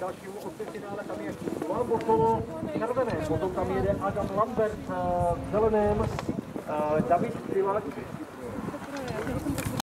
dalšímu osmifinále, tam je Bozzolo v červeném, potom tam jede Lambert v zeleném, David Csillag